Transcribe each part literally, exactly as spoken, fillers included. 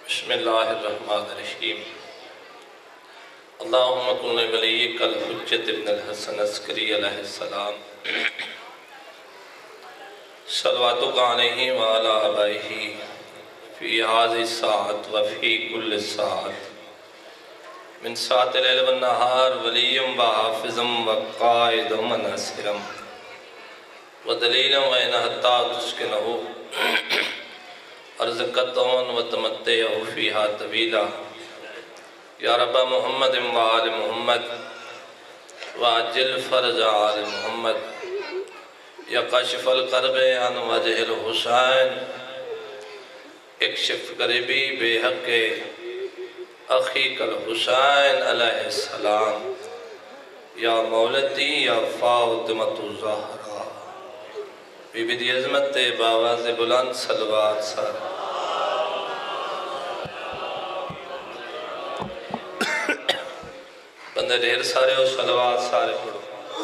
بسم اللہ الرحمن الرحیم اللہم کن ولیک الحجت ابن الحسن عسکری علیہ السلام صلواتک علیہ وعلا آبائہ فی هذه الساعت وفی کل ساعت من ساعت اللیل والنہار ولیم وحافظم وقائدم وناصرم ودلیلم وین حتی تسکنہو ارزقتون و تمتعو فیہا طویلا یا رب محمد و آل محمد واجل فرج آل محمد یا کاشف القرب عن وجہ الحسین اکشف قریبی بے حق اخیق الحسین علیہ السلام یا مولتی یا فاطمۃ الزہرا بی بی دی عظمت باواز بلند صلوات سارا بندے ڈھیر سارے ہو صلوات سارے پڑھو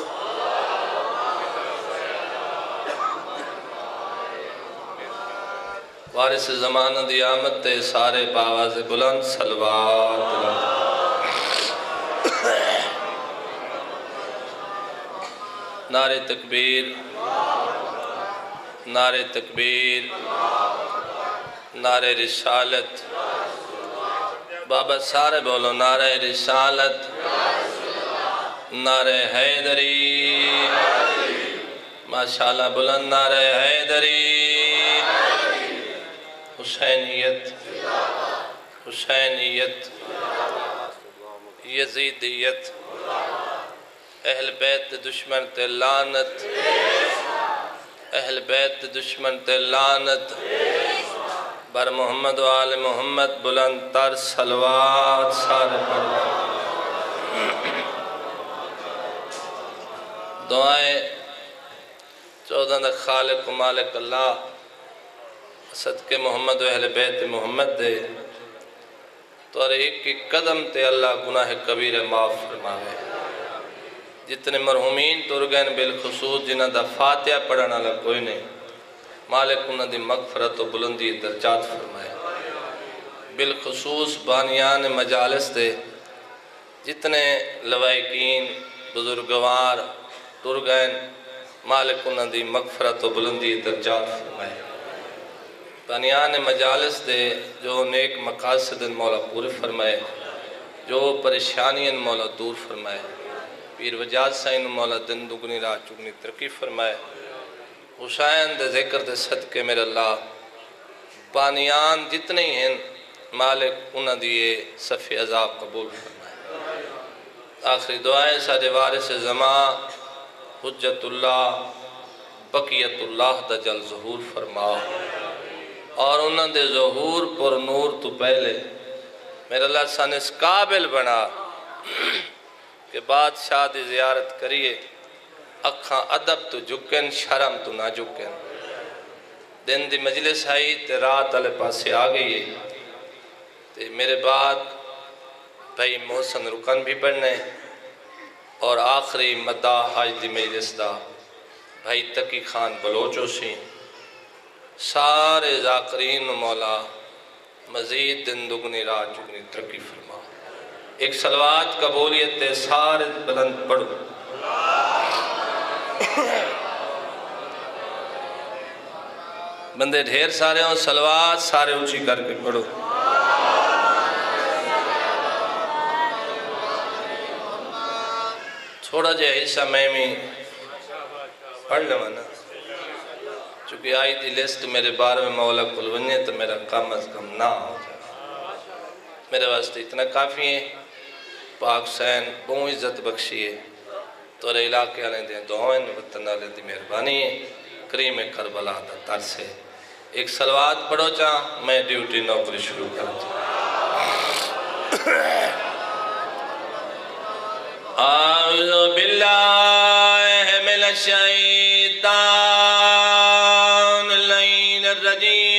وارث زمان دی آمد تے سارے باواز بلند صلوات بلند نعرہ تکبیر نعرہ تکبیر نعرہ رسالت بابا سارے بولو نعرہ رسالت نعرہ حیدری ماشاءاللہ بلند نعرہ حیدری حسینیت حسینیت یزیدیت اہل بیت دشمن تے لعنت اہل بیت دشمن تے لعنت بر محمد و آل محمد بلند تر صلوات سارے پڑھو دعائیں چودہ دا خالق و مالک اللہ صدقے محمد و اہل بیت محمد دے تو اور ایک کی قدم تے اللہ گناہ کبیر معاف فرماوے جتنے مرحومین ترگین بالخصوص جنہ دا فاتحہ پڑھنا لگا کوئی نہیں مالک انہ دی مغفرت و بلندی درجات فرمائے بالخصوص بانیان مجالس دے جتنے لوائقین بزرگوار ترگین مالک انہ دی مغفرت و بلندی درجات فرمائے بانیان مجالس دے جو نیک مقاصد مولا پورے فرمائے جو پریشانین مولا دور فرمائے پیر وجاد سائن مولا دن دگنی راہ چگنی ترقی فرمائے حسین دے ذکر دے صدقے میرے اللہ بانیان جتنے ہیں مالک انہ دیئے صفی عذاب قبول فرمائے آخری دعائیں سارے وارث زمان حجت اللہ بقیت اللہ دا جل ظہور فرما اور انہ دے ظہور پر نور تو پہلے میرے اللہ سن اس قابل بنا کہ بادشاہ دی زیارت کریے اکھاں ادب تو جھکن شرم تو نہ جھکن دن دی مجلس آئی تے رات علی پاسے آگئی تے میرے بعد بھائی محسن رکن بھی پڑھنے اور آخری مداح آج دی مجلس دا بھائی تقی خان بلوچو سی سارے ذاکرین مولا مزید دن دگنی رات چگنی ترقی فرما ایک صلوات قبولیت تے سارے بلند پڑھو بندے ڈھیر سارے ہوں صلوات سارے اونچی کر کے پڑھو تھوڑا جے حصہ میں بھی پڑھ لوں نا چونکہ آئی دی لسٹ میرے بارے میں مولا کل ونجے تو میرا کم از کم نہ ہو جائے میرے واسطے اتنا کافی ہے پاک سین بہت عزت بخشی ہے تو رہے علاقے آنے دیں دعائیں وطن آلے دی مہربانی ہے کریم کربلا دا ترس ہے ایک صلوات پڑھو چاہ میں ڈیوٹی نوکری شروع کر چاہ اعوذ باللہ من الشیطان اللعین الرجیم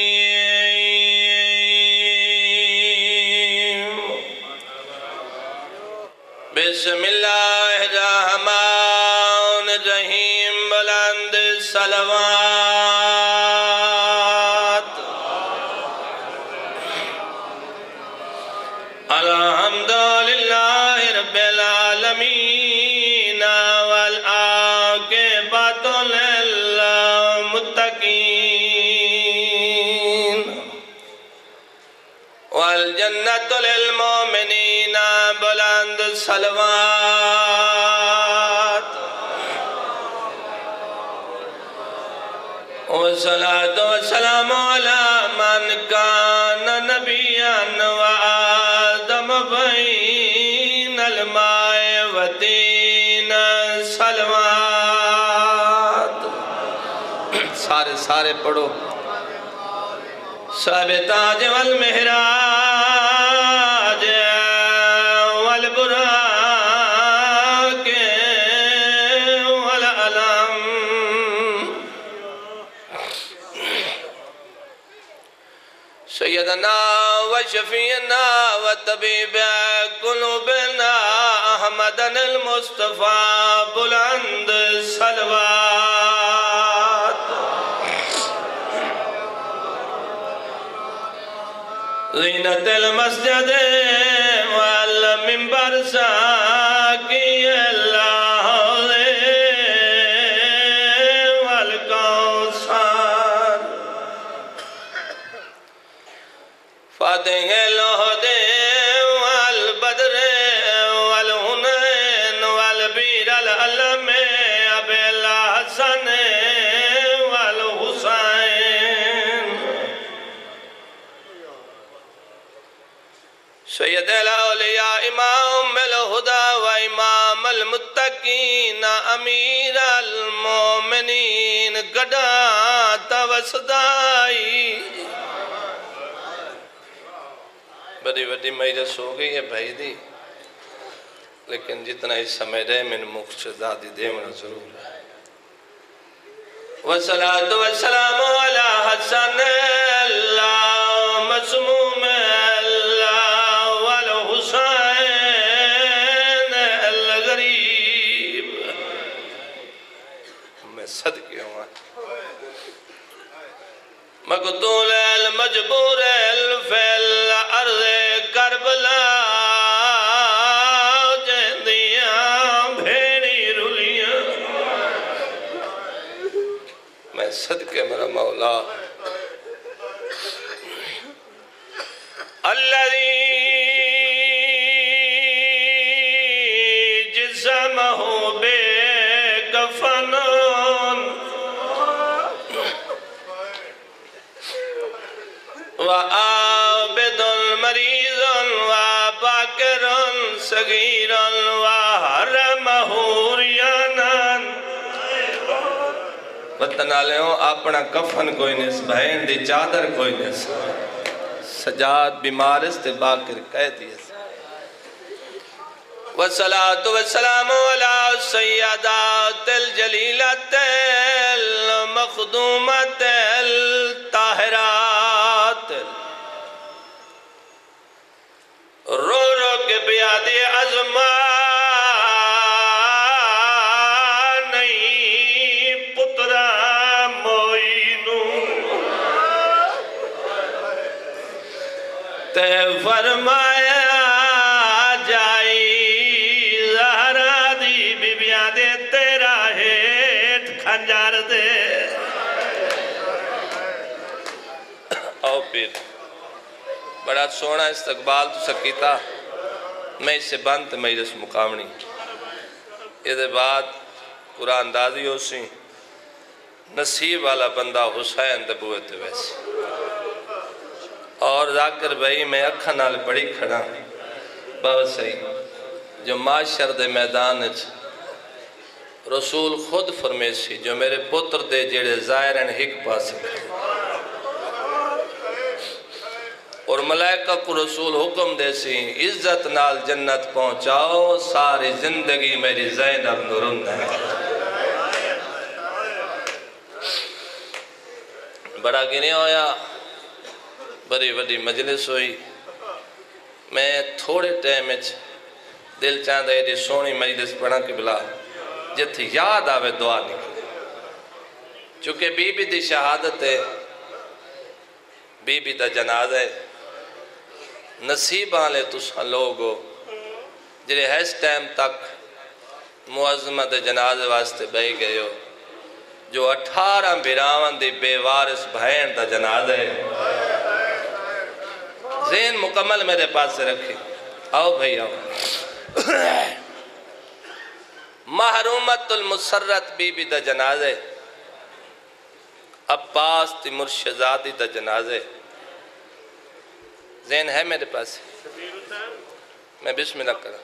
بسم اللہ الرحمن الرحیم بلند صلوات رب العالمین والعاقبۃ للمتقین والجنۃ للمؤمنین بلند صلوات والصلاة والسلام على من كان نبيا وآدم بين الماء والطين صلوات سارے سارے پڑھو صاحب تاج والمہراج والبراق والعلم سیدنا وشفینا وطبیب قلوبنا احمد المصطفیٰ بلند صلوات زینت المسجد والمنبر ساکی اللہ والکوثر فاتح الہد والبدر والہنین والبیر العلم ابی الحسن والحسین سید الاولیاء امام الہدا و امام المتقین امیر المومنین گڑا توسدائی بڑی بڑی مجلس ہو گئی ہے بھائی دی لیکن جتنا اس سمے رہے من مقصدادی دیمنا ضرور ہے والصلاة والسلام علی حسن اللہ مسموم اللہ والحسین الغریب میں صدقے ہوں مقتول المجبور الفل ارض کربلا جہدیاں بھیڑی رلیاں میں صدقے میرا مولا الذي جسمه بكفن وعابد مريض وباكر صغير وحرمه ريانا وطن آلیوں اپنا کفن کوئی نہیں بہن دی چادر کوئی نہیں سجاد بیمارس تے باکر کہہ دیا والصلاة والسلام على السيدات الجليلة المخدومة الطاہرات رو رو کے بیاد عظمان نہیں پترا موئینو تے فرمایا جائی زہرا دی بی بیاد تیرا ہیٹ کھنجار دے آؤ پیر بڑا سونا استقبال تو سکیتا میں اس سے بند مجلس مقامنی یہ دے بعد قرآن دازی ہو سی نصیب والا بندہ حسین دبوتے ویسے اور ذاکر بھائی میں اکھا نال پڑی کھڑا بہت صحیح جو معاشر دے میدان رسول خود فرمیسی جو میرے پتر دے جیڑے ظاہرین ہک پاس اور ملائکہ کو رسول حکم دے سی عزت نال جنت پہنچاؤ ساری زندگی میری زینب نورند ہے بڑا گنے ہویا بڑی بڑی مجلس ہوئی میں تھوڑے ٹائم دل چاہتا ہے سونی مجلس پڑھا کے بلا جت یاد آوے دعا نکلے چونکہ بی بی دی شہادت ہے بی بی دا جنازہ ہے نصیب آلے تسا لوگو جڑے اس ٹائم تک معظمت جنازے واسطے بہی گئے ہو، جو اٹھارہ بیراون دی بے وارث بہن دا جنازہ ہے، ذہن مکمل میرے پاس سے رکھیں. آؤ بھائی آؤ. محرومت المسرت بی بی دا جنازے، عباس تی مرشدزادی دا جنازے. ذہن ہے میرے پاس؟ میں بسم اللہ کرا.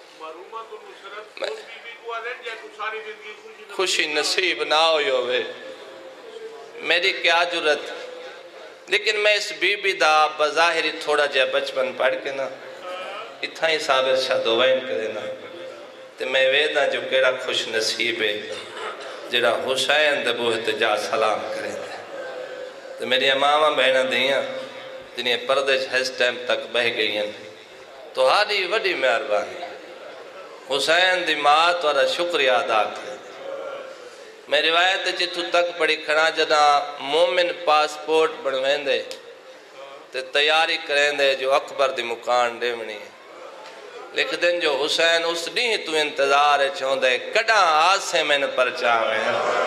خوشی نصیب نہ ہوئی ہوئے، میری کیا جرت. لیکن میں اس بی بی دا بظاہری تھوڑا جا بچپن پڑھ کے نا اتھا ہی صابر شاہ دوائن کرے نا تے میں ویدہ جو کیڑا خوش نصیب ہے جڑا حسین دے بوہتے جا سلام کرے دے. تو میری امامہ بہنہ دیاں جنہیں پردے اس ٹائم تک بہ گئی ہیں تو ہاری وڈی مہربانی حسین دی مات اور شکریہ ادا کرے. میں روایت جتو تک پڑھی کھڑا جنا مومن پاسپورٹ بڑھویں دے تے تیاری کریں دے جو اکبر دی مکان ڈیونی ہے. لکھ دیں جو حسین اس نہیں تو انتظار چھوڑ دے کڑا آسے میں نے پرچاویں.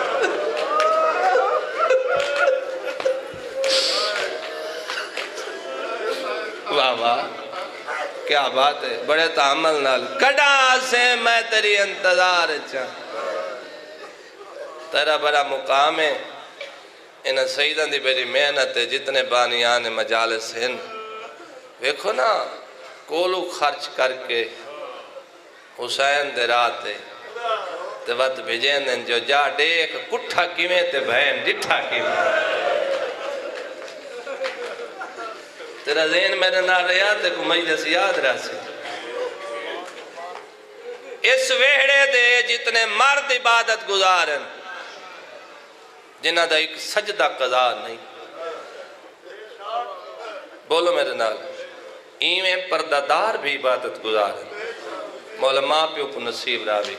واہ واہ کیا بات ہے، بڑے تعامل نال کڑا آسے میں تیری انتظار چھوڑ. تیرا بڑا مقام ہے. انہاں سیدان دی بڑی محنت ہے. جتنے بانیان مجالس ہیں ویکھو نا کولو خرچ کر کے حسین دے راتے تے وقت بھیجیں دیں جو جا دیکھ کٹھا کیویں تے بہن ڈٹھا کیویں. تیرا ذہن میرے نہ رہا تے کو مجلس یاد رہا سے. اس ویڑے دے جتنے مرد عبادت گزارن جنہ دا ایک سجدہ قضا نہیں. بولو میرے نال ایویں پردادار بھی عبادت گزارن. مولا ماں پیو کو نصیب راوی.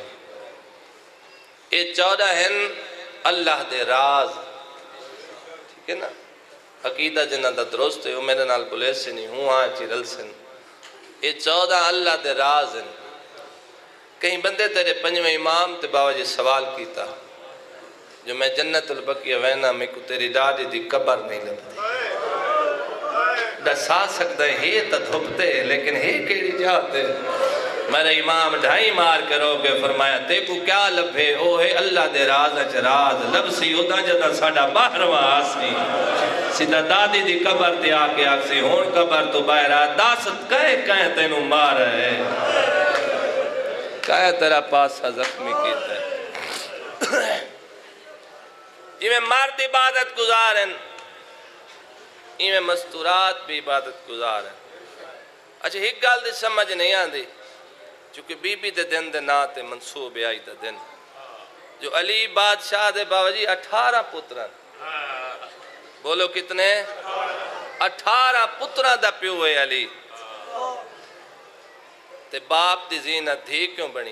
یہ چودہ ہیں اللہ دے راز. ٹھیک ہے نا؟ عقیدہ جنہ دا درست ہے وہ میرے نال بلے سے نہیں ہوں آن چی رل سے. یہ چودہ اللہ دے راز ہیں. کہیں بندے تیرے پنجویں امام تے بابا جی سوال کیتا جو میں جنت البقیہ وینا میں کو تیری ڈاڈی دی قبر نہیں لبتی. ڈسا سکتا ہے ہی تا دھپتے لیکن ہی کیڑی جاتے. میرے امام ڈھائی مار کرو گے فرمایا تے کو کیا لبھے او ہے اللہ دے راز اچ راز لبسی ادا جدا ساڑا باہرواں آسی سیدھا دادی دی قبر تے آکے آکسی ہون قبر تو باہر آ داست کہے کہے تینوں مار ہے کہے تیرا پاسا زخمی کیتا ہے. یہ میں مرد عبادت گزارن یہ میں مستورات بھی عبادت گزارن. اچھا ایک گال دی سمجھ نہیں آن دی چونکہ بی بی دے دن دے ناتے منصوب آئی دے دن جو علی بادشاہ دے بابا جی اٹھارہ پتران. بولو کتنے؟ اٹھارہ پتران دا پیو ہے علی. تے باپ دی زینت دھی کیوں بنی؟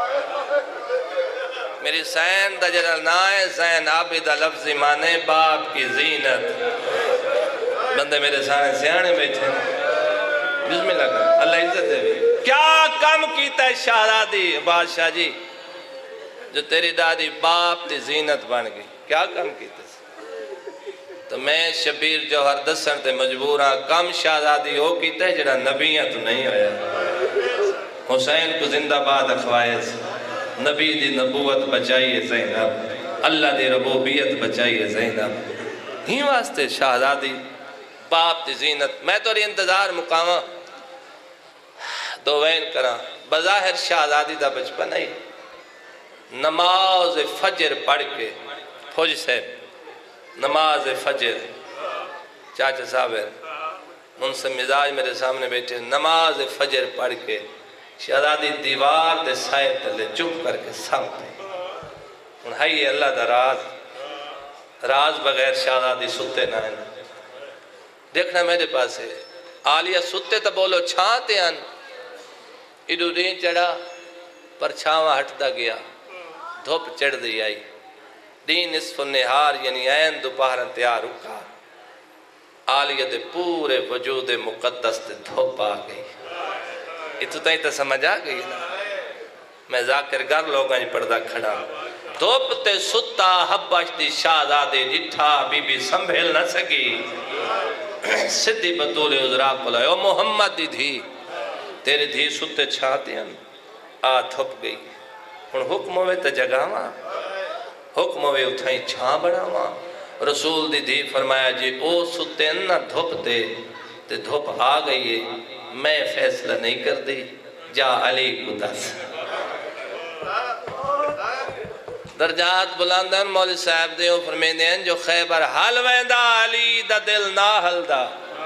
میری سین دا جنرل نائے سین عابدہ لفظی مانے باپ کی زینت. بندے میرے سانے سیانے بیٹھے بسم اللہ کر اللہ عزت دے بھی. کیا کم کیتا ہے شہزادی بادشاہ جی جو تیری دادی باپ دی زینت بن گئی؟ کیا کم کیتا ہے؟ تو میں شبیر جوہر دسن تے مجبور ہاں کم شہزادی ہو کیتا ہے جڑا نبیاں تو نہیں ہویا. حسین کو زندہ باد اخوائز نبی دی نبوت بچائیے زینب اللہ دی ربوبیت بچائیے زینب. ہی واسطے شہزادی باپ دی زینت. میں تو انتظار مقامہ دو وین کرا بظاہر شہزادی دا بچپن ہے نماز فجر پڑھ کے فوج صاحب نماز فجر چاچا صاحب ان سے مزاج میرے سامنے بیٹھے نماز فجر پڑھ کے شہزادی دیوار دے سائے تلے چپ کر کے سامتے انہائی اللہ دا راز راز بغیر شہزادی ستے نہ ہیں. دیکھنا میرے پاس ہے آلیہ ستے تا بولو چھانتے ہیں ایڈو دین چڑھا پر چھاواں ہٹتا گیا دھوپ چڑھ دی آئی دین نصف النہار یعنی این دوپہر تیار رکا آلیہ دے پورے وجود مقدس دے دھوپ آ گئی. اتو تائیں تا سمجھ آ گئی نا میں ذاکر گر لوگاں جی پردہ کھڑا دھوپ تے ستا حبش دی شہزادے ڈٹھا بی بی سنبھل نہ سکی صدی بطول عذرا پلائے او محمد دی دھی تیرے دھی ستے چھاتے ہیں آ تھپ گئی ان حکم ہوئے تا جگاواں حکم ہوئے اتھائیں چھاں بڑھاواں رسول دی دھی فرمایا جی او ستے نہ دھپ دے تے دھپ آ گئی ہے میں فیصلہ نہیں کر دی جا علی کو دس درجات بلاندن مولی صاحب دے ہو فرمیندے ہیں جو خیبر حل ویندہ علی دا دل نہ حل دا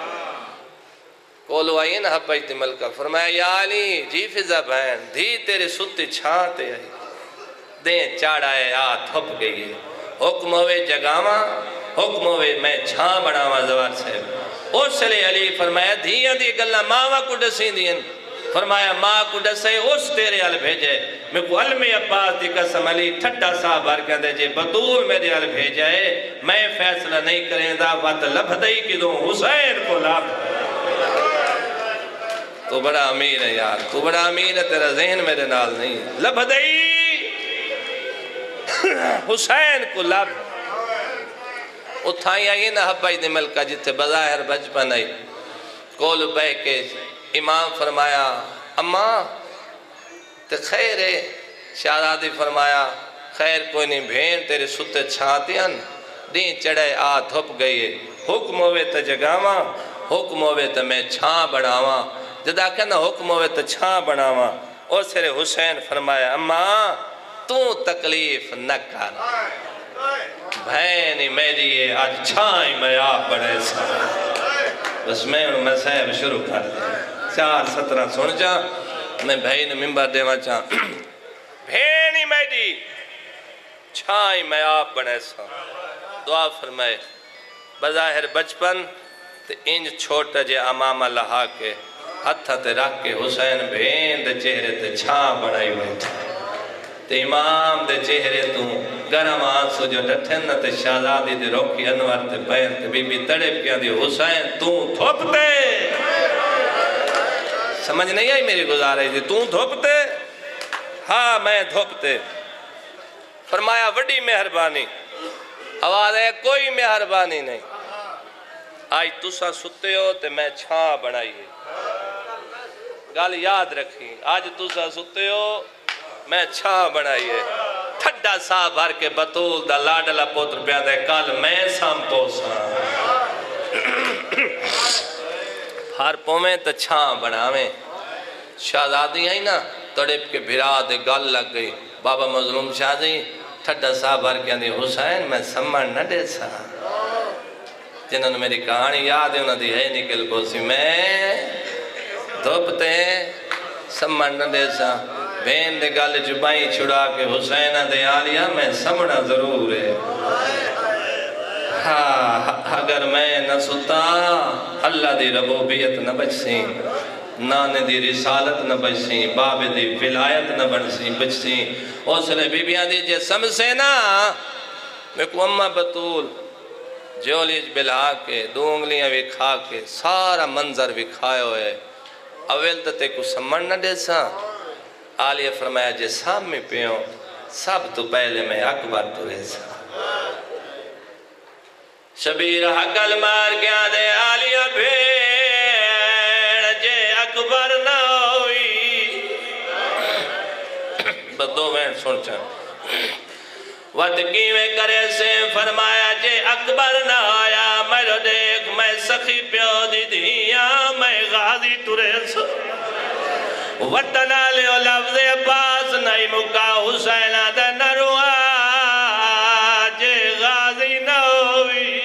کولو آئیے نا حبیت ملکہ فرمایا یا علی جی فضا بہن دھی تیرے ستی چھانتے آئی دیں چاڑائے آ تھپ گئی ہے حکم ہوئے جگاواں حکم ہوئے میں چھان بڑھاواں زوار صاحب اس لئے علی فرمایا دھیاں دی گلہ ماں کو ڈسیں دیں فرمایا ماں کو ڈسے اس تیرے حل بھیجے میں کو علمی عباس دی قسم علی ٹھٹا صاحب بار کہتے جے بطول میرے حل بھیجے میں فیصلہ نہیں کریں دا وقت لبھدائی کی دوں حسین کو لاب تو بڑا امیر ہے یار تو بڑا امیر ہے تیرا ذہن میرے نال نہیں لبھدائی حسین کو لاب اتھائی آئی نا حبائی دی ملکہ جتے بظاہر بچپن آئی کول بے کے امام فرمایا اماں تے خیر ہے شہزادی فرمایا خیر کوئی نہیں بھین تیرے ستے چھانتے ہیں دین چڑھے آ دھپ گئی ہے حکم ہوئے تا جگاواں حکم ہوئے تا میں چھان بڑھاواں جدا کہنا حکم ہوئے تا چھان بڑھاواں اور سرے حسین فرمایا اماں تو تکلیف نہ کر بھینی میری ہے آج چھائیں میں آپ بڑھے سا بس میں انہوں میں صاحب شروع کر دیں چار سترہ سن جا میں بھائی نے ممبر دے وہاں چاہ بھینی میری چھائیں میں آپ بڑھے سا دعا فرمائے بظاہر بچپن تے انج چھوٹا جے امامہ لہا کے ہتھا تے رکھ کے حسین بھین دے چہرے تے چھاں بڑھائی بیٹھا تے امام دے چہرے تو گرم آنسو جو ڈٹھن تے شہزادی دے روکی انور تے بین تے بی بی تڑپ کیا دی حسین تو دھوپتے سمجھ نہیں آئی میری گزارے دی تو دھوپتے ہاں میں دھوپتے فرمایا وڈی مہربانی آواز ہے کوئی مہربانی نہیں آج تسا ستے ہو تے میں چھاں بنائیے گال یاد رکھی آج تسا ستے ہو میں چھاں بنائیے تھڑا سا بھر کے بطول دا لاڈلا پوتر پیادے کال میں سام پوسا ہر پومیں تا چھاں بناویں شہزادی آئی نا تڑپ کے بھرا دے گل لگ گئی بابا مظلوم شاہ جی تھڑا سا بھر کے اندھی حسین میں سمڑ نہ دے سا جنہوں نے میری کہانی یاد ہے انہوں دی ہے نکل کو سی میں دھوپتے سمڑ نہ دے سا بین دے گل چپائی چھڑا کے حسینہ دے آلیا میں سمڑا ضرور ہے ہاں اگر میں نہ ستا اللہ دی ربوبیت نہ بچ سی نانے دی رسالت نہ بچ سی باب دی ولایت نہ بن سی بچ سی اس نے بی بیاں دی جے سمسے نا میں کو اممہ بطول جولیج بلا کے دو انگلیاں بھی کھا کے سارا منظر بھی کھائے ہوئے اول تے کو سمڑ نہ دے سا آلیہ فرمایا جے سام میں پیوں سب تو پہلے میں اکبر تو رہسا شبیر حقل مار کیا دے آلیہ بھیڑ جے اکبر نہ ہوئی بس دو بین سن چاہاں وَدْقی میں کرے سے فرمایا جے اکبر نہ آیا میرے دیکھ میں سخی پیو دی دیا میں غازی ترے سا وطنہ لے لفظ عباس نہیں مکا حسینہ دے نروا جے غازی نہ ہوئی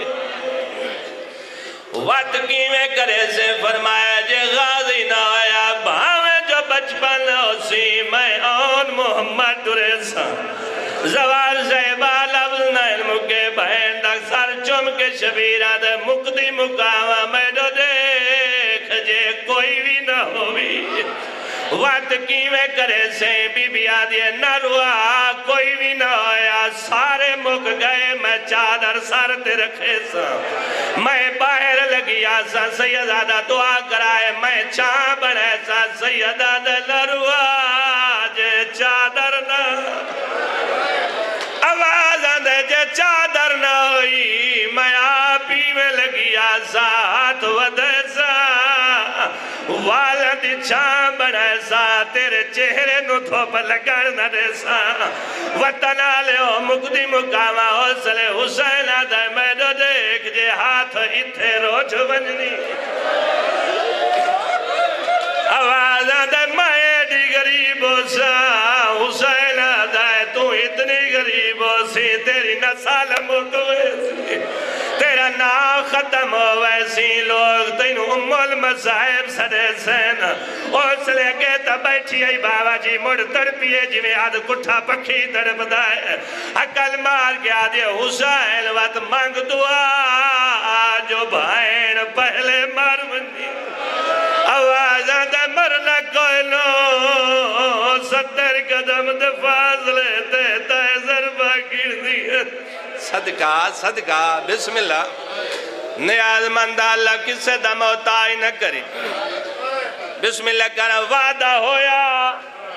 وطنی میں کرے سے فرمایا جے غازی نہ آیا بھاویں جو بچپن اسی میں آن محمد ریسا زوال زیبا لفظ نہیں مکے بہن تک سر چم کے شبیرہ دے مقدی مکاوہ میں دو دیکھ جے کوئی بھی نہ ہوئی وقت کیویں کرے سے بی بی آدھے نہ روا کوئی بھی نہ آیا سارے مک گئے میں چادر سر تے رکھے سا میں باہر لگی آسا سیدادہ دعا کرائے میں چاں بڑھے سا سیدادہ نہ روا جے والا دی چھان بنائے سا تیرے چہرے نو دھوپ لگن نہ دے سا وطن آلے ہو مقدی مقامہ حوصلے حسین آدھائے میں دو دیکھ جے ہاتھ اتھے روچ بننی آواز آدھائے میں دی غریب ہو سا حسین آدھائے تو اتنی غریب ہو سی تیری نسال مکوے سی تیرا نام ختم ہو ویسی لوگ تینو ام المصائب سدے سین اس لے کے تا بیٹھی ای بابا جی مڑ تڑپیے جی میں آدھ کٹھا پکھی تڑپ دائے عقل مار کے آدھے حسین وقت مانگ دعا جو بھائن پہلے مار بندی آواز آدھے مرنا کوئی لو ستر قدم دفاظ لیتے تائے ضربہ گر دی صدقہ صدقہ بسم اللہ نیاز مند اللہ کسے دا موتائی نہ کری بسم اللہ کرنا وعدہ ہویا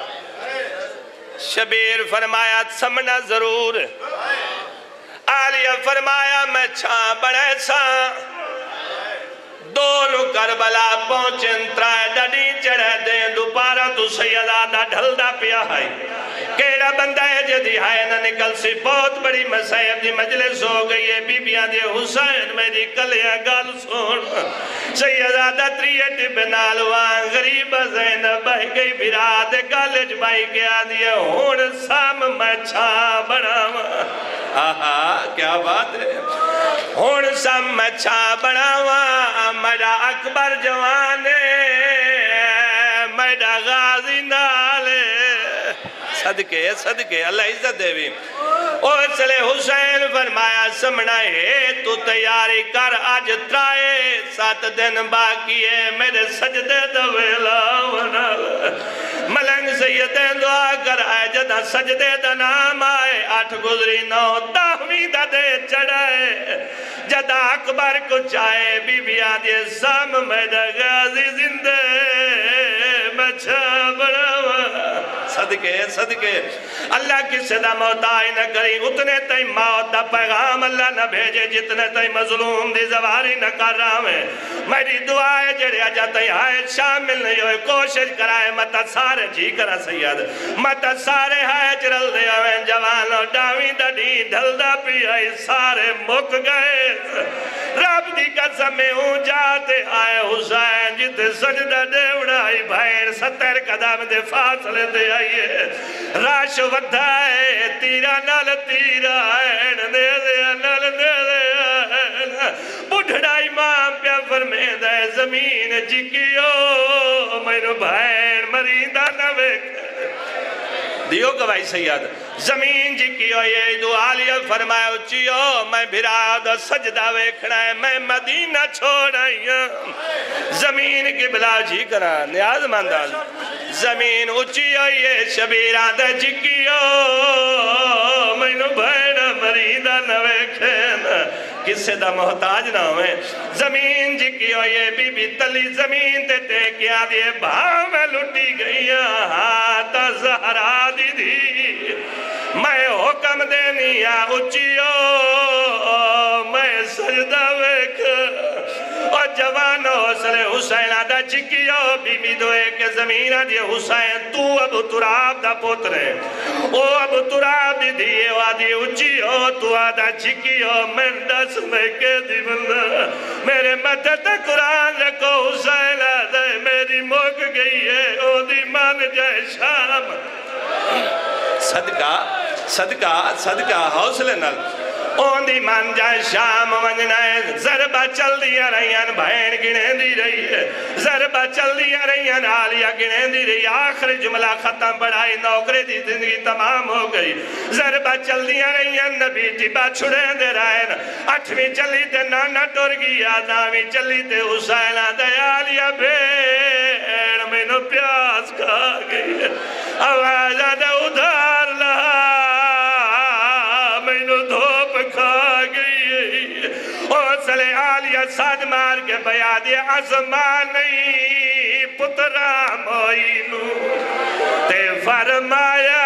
شبیر فرمایا سمنا ضرور آلیہ فرمایا میں چھاں بڑے ساں دونوں کربلا پہنچن ترائے ڈڑی چڑھے دیں دوپارا تو سیدادہ ڈھل دا پیا ہے کیڑا بندہ ہے جدی ہائے نہ نکل سی بہت بڑی مسائب دی مجلس ہو گئی ہے بی بیاں دے حسین میری کلیاں گال سون سیدادہ تریٹ بنالوان غریب زینب بہ گئی براد کالج بائی کے آدھی ہے ہون سام میں چھاں بڑھاواں آہا کیا بات ہے ہون سام میں چھاں بڑھاواں میرا اکبر جوانے میرا غازی نالے صدقے صدقے اللہ عزت دے بھی اور چلے حسین فرمایا سمنا ہے تو تیاری کر آج ترائے سات دن باقی ہے میرے سجدے دویلا ونال ملنگ سیدیں دعا کر آئے جدہ سجدے دا نام آئے آٹھ گزری نو داہویں دا دے چڑھائے جدہ اکبر کو چاہے بی بی آدھے سام میرا غازی زندے بچہ بڑھاوا صدقے صدقے اللہ کی صدا موتائی نہ کری اتنے تائی موت دا پیغام اللہ نہ بھیجے جتنے تائی مظلوم دی زواری نہ کر رہا میں میری دعائے جڑے آجا تائی ہائے شامل نہیں ہوئے کوشش کرائے متا سارے جی کرا سید متا سارے ہائے چرل دے ہوئے جوانوں ڈاویں دا دی ڈھل دا پی آئی سارے مک گئے رب دی قسمیں ہوں جاتے آئے حسین جتے سجدہ دے اڑائی بھائن ستر قدم دے فاصلے دے آئیے راش ودھائے تیرا نال تیرا این دے دے نال دے دے بڑھڑا امام پیا فرمے دے زمین جکیو میرے بھائن مریدہ نہ ویک دیو گواہی سید زمین جی کیو یہ دعالیہ فرمایا اچھیو میں بھراد سجدہ ویکھنا ہے میں مدینہ چھوڑائیا زمین کی بلا جی کرا نیاز ماندال زمین اچھیو یہ شبیرہ دا جی کیو میں نو بھائنہ مریدہ نہ ویکھنا کسے دا محتاج نہ ہوئے زمین جی کیو یہ بی بی تلی زمین تے تے کیا دیئے بھاؤ میں لٹی گئی ہاتھ زہرا دی دی میں حکم دینی اچھیو میں سجدہ ویک اور جوان حسن حسین آدھا چکیو بی بی دوئے کے زمین آدھی حسین تو اب تراب دا پوترے او اب تراب دی دیئے آدھی اچھیو تو آدھا چکیو میں دس میں کے دی بندہ میرے مدد قرآن رکھو حسین آدھا میری موک گئی ہے او دی مان جائے شام صدقہ صدقہ صدقہ حوصلے نل اون دی مان جائے شام ونجنا ہے ضربہ چل دیا رہیان بھین گنے دی رہی ہے ضربہ چل دیا رہیان آلیہ گنے دی رہی آخر جملہ ختم پڑھائی نوکرے دی زندگی تمام ہو گئی ضربہ چل دیا رہیان نبی ٹبا چھڑے دے رہن اٹھویں چلی تے نانا ٹور گیا ناویں چلی تے حسینہ دے آلیہ بھین میں نو پیاس کھا گئی آوازہ دے ادھار لہا میں نو دھوپ کھا گئی اور سلے آلیہ ساد مار کے بیادی عظمان نہیں پترا موئینو تے فرمایا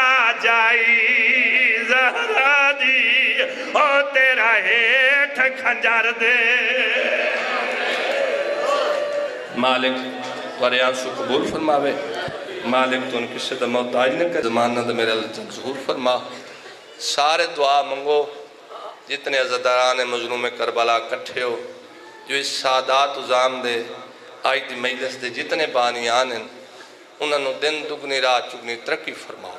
جائی زہرا دی اور تیرا ہیٹھ کھنجر دے مالک وریانسو قبول فرماوے، مالک تو ان کسی دا محتاج نہ کہ زمانہ دا میرے اللہ ظہور فرما۔ سارے دعا منگو جتنے عزداران مظلوم کربلا کٹھے ہو، جو اس سادات ازام دے آئی دی مجلس دے جتنے بانیان ہیں، انہوں نے دن دگنی رات چگنی ترقی فرما۔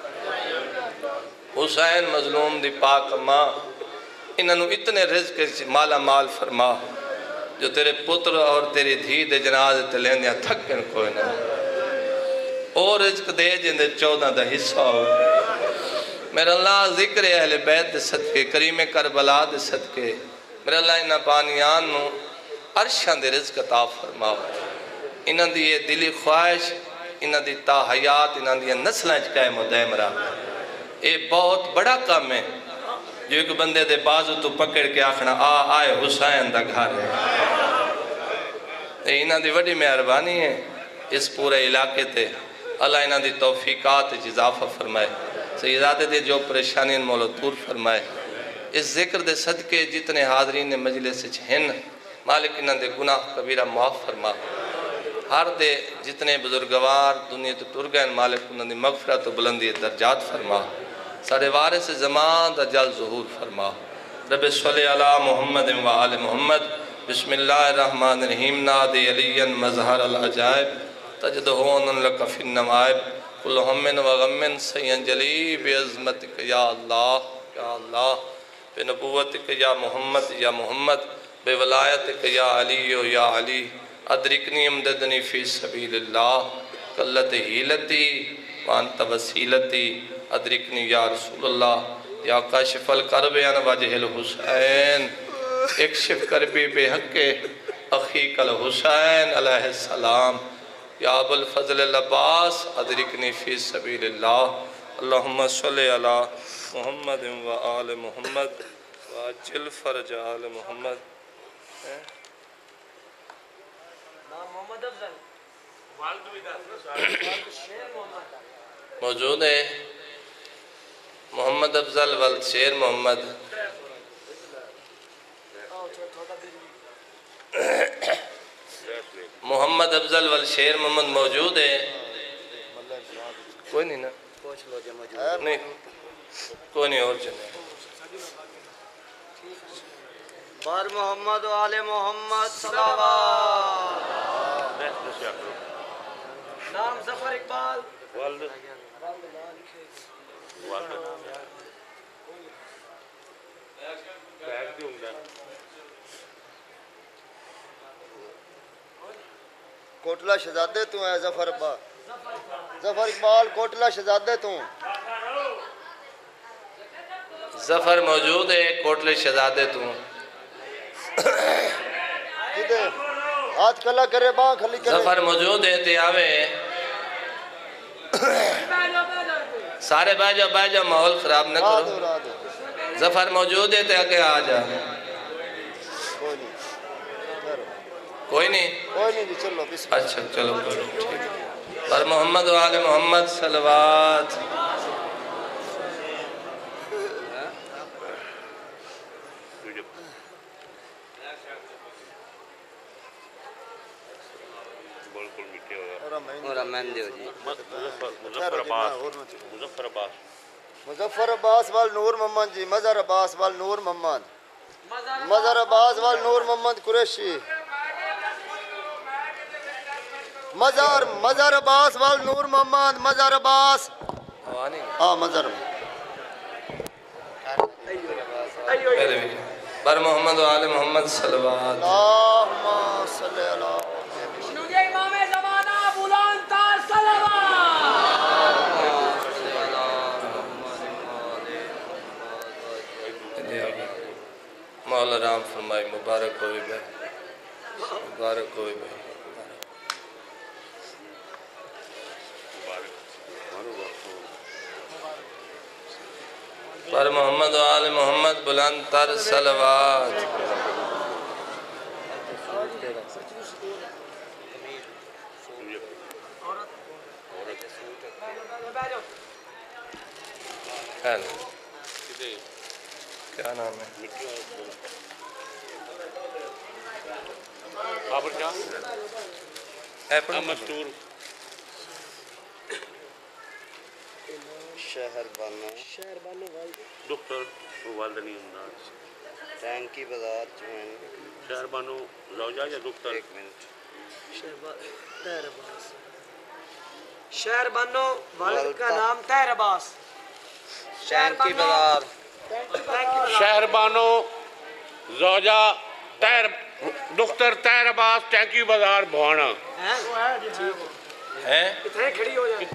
حسین مظلوم دی پاک ماں انہوں نے اتنے رزق مالا مال فرما جو تیرے پتر اور تیری دھی دے جنازے تے لیندیاں تھکن کوئی نہ اور رزق دے جن دے چودہ دا حصہ ہو۔ میرا اللہ ذکر اہل بیت دے صدقے، کریم کربلا دے صدقے، میرا اللہ انہاں بانیان نو عرشان دے رزق عطا فرما۔ انہاں دی یہ دلی خواہش، انہاں دی تا حیات، انہاں دی نسلیں چکائے مدائم رہا۔ یہ بہت بڑا کام ہے جو ایک بندے دے بازو تو پکڑ کے آخنا آ آئے حسین دا گھر ہے۔ انہاں دی وڈی مہربانی ہے اس پورے علاقے تے، اللہ انہاں دی توفیقات اضافہ فرمائے، سیدات دے جو پریشانی مولا دور فرمائے۔ اس ذکر دے صدقے جتنے حاضرین مجلس ہیں مالک انہاں دے گناہ کبیرہ معاف فرما۔ ہر دے جتنے بزرگوار دنیا تو ٹر گئے مالک انہاں دی مغفرت و بلندی درجات فرما۔ سارے وارث زمان دا جل ظہور فرما۔ رب صلی علی محمد و آل محمد۔ بسم اللہ الرحمن الرحیم۔ نادی علی مظہر العجائب تجدہون لک فی النوائب کل ہمن و غمن سین جلی بعظمتک یا اللہ یا اللہ بے نبوتک یا محمد یا محمد بے ولایتک یا علی یا علی ادرکنی امددنی فی سبیل اللہ قلت حیلتی وانت وسیلتی ادرکنی یا رسول اللہ یا کاشف الکرب عن وجہ الحسین اکشف کربی بے حق اخیق الحسین علیہ السلام یا ابو الفضل العباس ادرکنی فی سبیل اللہ اللہم صلی علی محمد و آل محمد واجل فرج آل محمد۔ موجود ہے محمد افضل والد شیر محمد محمد افضل والد شیر محمد موجود ہے، کوئی نہیں نا نہیں کوئی نہیں اور چلے بار محمد و آل محمد صلوات۔ نام ظفر اقبال والد کوٹلہ شہزادے تو ہے ظفر اقبال ظفر اقبال کوٹلہ شہزادے تو ظفر موجود ہے کوٹلے شہزادے تو جدے ہاتھ کھلا کرے باں کھلی کرے ظفر موجود ہے تے آوے سارے بہ جاؤ بہ جاؤ ماحول خراب نہ کرو۔ ظفر موجود ہے تے آگے آ جا۔ کوئی نہیں کوئی نہیں چلو بسم اللہ۔ اچھا چلو ٹھیک پر محمد و آل محمد صلوات۔ مظفر عباس وال نور محمد جی مظہر عباس وال نور محمد مظہر عباس وال نور محمد قریشی مظہر مظہر عباس وال نور محمد مظہر عباس ہاں مظہر پر محمد و آل محمد صلوات۔ اللہم صلی اللہ نوجہ امام زمانہ بلند تار صلوات۔ مولا رام فرمائی مبارک ہوئی بھائی مبارک ہوئی بھائی پر محمد و آل محمد بلند تر صلوات۔ خیال کیا نام ہے مستور شہر بانو دختر والدنی انداز ٹینکی بازار چوین شہر بانو زوجہ یا دختر ایک منٹ شہر بانو والد کا نام طاہر عباس ٹینکی بازار شہر بانو زوجہ طاہر دختر طاہر عباس ٹینکی بازار بھوانا ہیں کتنے کھڑی ہو جائے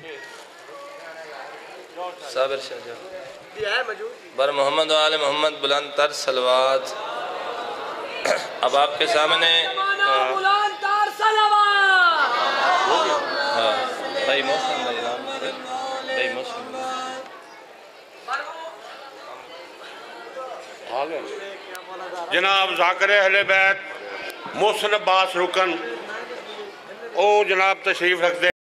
صابر شاہ جان یہ ہے موجود بر محمد و آل محمد بلند تر صلوات اب آپ کے سامنے بلند تر صلوات ہاں بھائی موسم بھائی رام بھائی موسم جناب ذاکر اہل بیت محسن عباس رکن او جناب تشریف رکھتے